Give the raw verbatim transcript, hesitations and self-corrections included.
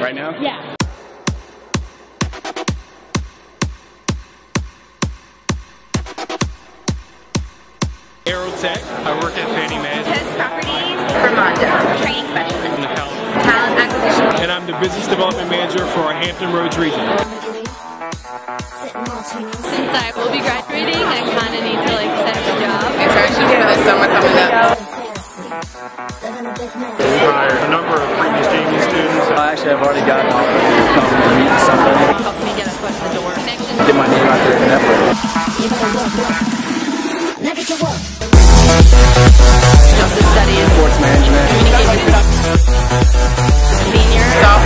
Right now? Yeah. Aerotech. I work at Fannie Mae. Test Properties, Vermont, Training Specialist, In the talent. Talent Acquisition. And I'm the Business Development Manager for our Hampton Roads region. Since I will be graduating, I kind of need to like set up a job. Internship for the summer coming up. We hire a number of previous J V students. Uh, actually, I've already gotten offered to come and meet somebody. Help me get a foot in the door. Connections. Get my name out there in the network. Justice studies. Sports management. Communication. Senior. Sophomore.